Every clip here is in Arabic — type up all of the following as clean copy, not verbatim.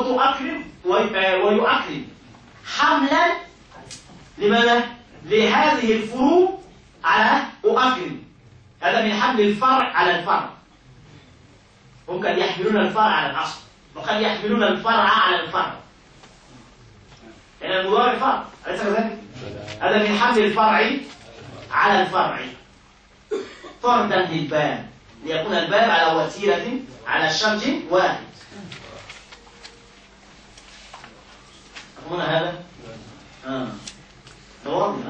تؤكرم ويؤكرم حملا لماذا؟ لهذه الفروع على أؤكرم. هذا من حمل الفرع على الفرع. هم قد يحملون الفرع على الأصل وقد يحملون الفرع على الفرع. يعني المضارع فرع، أليس كذلك؟ هذا من حمل الفرع على الفرع فردا للباب، ليكون الباب على وتيرة على شرج واحد. تفهمون هذا؟ ده واضح.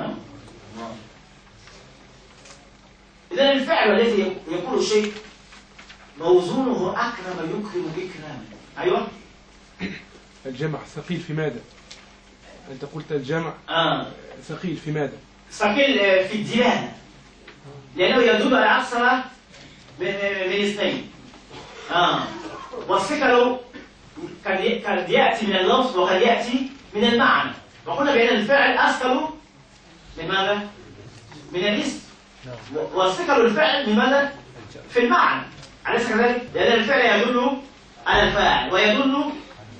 إذا الفعل الذي يقول شيء موزونه أكرم يكرم بكرام. أيوه. الجمع ثقيل في ماذا؟ أنت قلت الجمع ثقيل في ماذا؟ ثقيل في الدلالة، لأنه يدل على أكثر من اثنين. والثقل قد يأتي من اللفظ وقد يأتي من المعنى. وقلنا بأن الفعل أثقل من ماذا؟ من الاسم. والثقل الفعل من ماذا؟ في المعنى، أليس كذلك؟ لأن الفعل يدل على الفاعل ويدل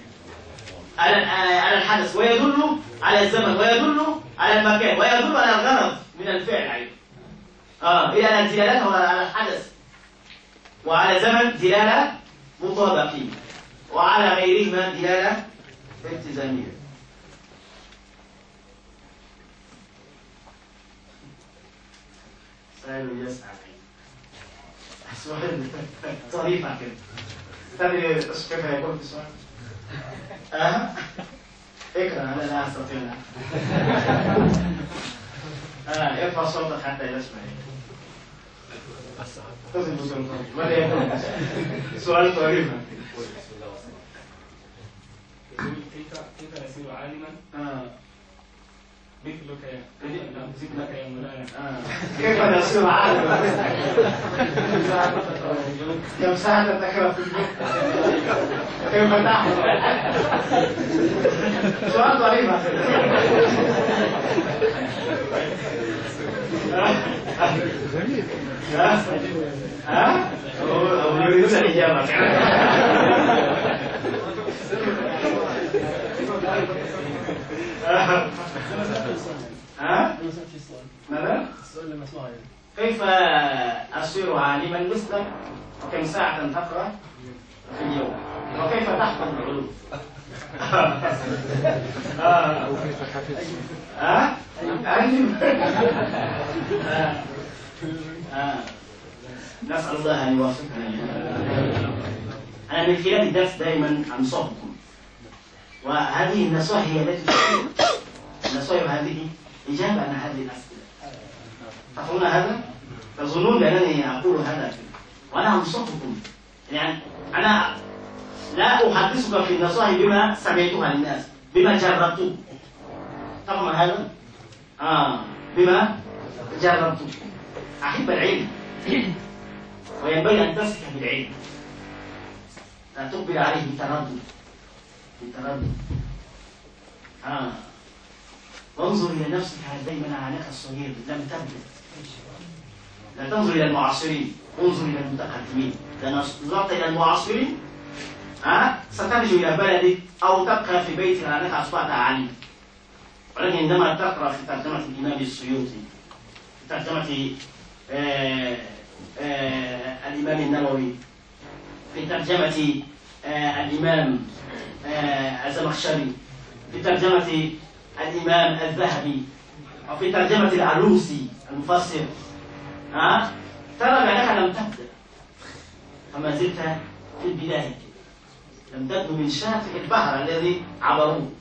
على الحدث ويدل على الزمن ويدل على المكان ويدل على الغرض من الفعل أيضا. إلى أن الدلالة على الحدث وعلى زمن دلالة مطابقية وعلى غيرهما دلالة التزامية. سائل يسأل سؤال طريفة كده. تدري كيف يكون في السؤال؟ اقرأ. أنا لا أستطيع. ارفع صوتك حتى يسمع. ماذا يكون؟ سؤال طريف. كيف يصير عالما مثلك يا مولانا؟ كيف يصير عالما؟ كم ساعة تقرأ في البيت؟ كيف تحفظ؟ سؤال طريف. جميل. أو يريدون الإجابة. ماذا؟ كيف أصير عالما مثلك وكم ساعة تقرأ في اليوم وكيف تحفظ العلوم؟ أو كيف حفظت؟ نسأل الله أن يوفقنا. أنا من خلال الدرس دائما أنصحكم، وهذه النصائح هي التي النصائح هذه إجابة عن هذه الأسئلة. تفهمون هذا؟ تظنون بأنني أقول هذا وأنا أنصحكم. يعني أنا لا أحدثك في النصائح بما سمعتها للناس، بما جربته. تفهم هذا؟ بما جربته. أحب العلم وينبغي أن تمسك بالعلم، لا تقبل عليه بتردد. وانظر إلى نفسك دائما عنك الصغير لم تبلغ. لا تنظر إلى المعاصرين، انظر إلى المتقدمين. إذا نظرت إلى المعاصرين سترجع إلى بلدك أو تبقى في بيتك لأنك أصبحت عالما. ولكن عندما تقرأ في ترجمة الإمام السيوطي، في ترجمة الإمام النووي، في ترجمة الإمام الزمخشري، في ترجمة الإمام الذهبي، وفي ترجمة العلوسي المفسر، ترى بأنك لم تبدأ، فما زلت في البداية، لم تبدأ من شاطئ البحر الذي عبروه.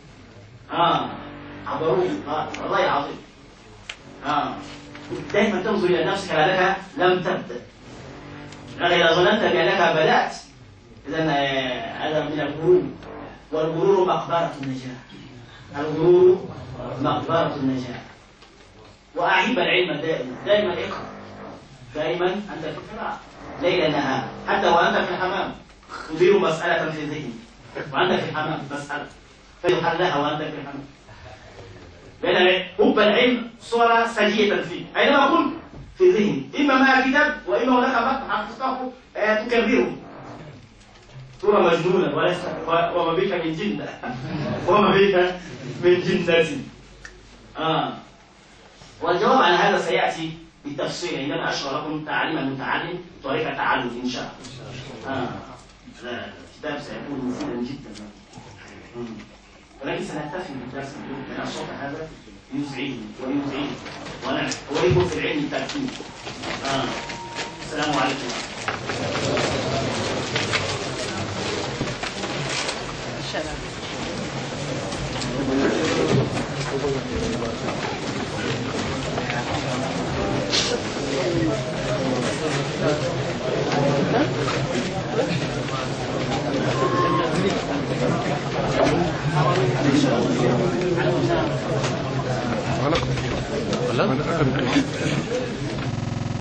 والله العظيم. دائما تنظر إلى نفسك لأنك لم تبدأ. إذا ظننت بأنك بدأت، إذن هذا من الغرور، والغرور مقبرة النجاح. الغرور مقبرة النجاح. وأعيب العلم دائما اقرأ، دائما أنت في القراءة ليل نهار، حتى وأنت في الحمام تدير مسألة في ذهنك وأنت في الحمام مسألة فيحلها وأنت في الحمام. لأن حب العلم صورة سجية فيك أينما كنت في ذهنك، إما مع كتاب وإما هناك مقطع حققه تكرره. ترى مجنونا وليس وما بك من جنة وما بك من جنة. والجواب على هذا سيأتي بالتفصيل عندما أشرح لكم تعليم المتعلم طريقة تعلم إن شاء الله. الكتاب سيكون مفيدا جدا، ولكن سنكتفي بالدرس اليوم لأن الصوت هذا يزعجني ويزعجني ويكون في العلم التركيب. السلام عليكم.